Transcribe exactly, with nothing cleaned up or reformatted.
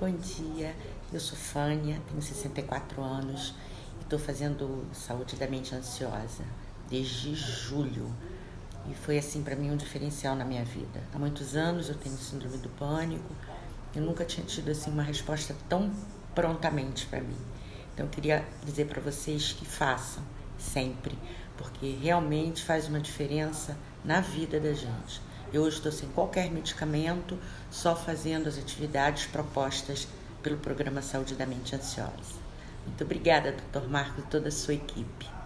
Bom dia, eu sou Fânia, tenho sessenta e quatro anos e estou fazendo saúde da mente ansiosa desde julho. E foi assim para mim um diferencial na minha vida. Há muitos anos eu tenho síndrome do pânico, eu nunca tinha tido assim uma resposta tão prontamente para mim. Então eu queria dizer para vocês que façam sempre, porque realmente faz uma diferença na vida da gente. Eu hoje estou sem qualquer medicamento, só fazendo as atividades propostas pelo programa Saúde da Mente Ansiosa. Muito obrigada, doutor Marcos e toda a sua equipe.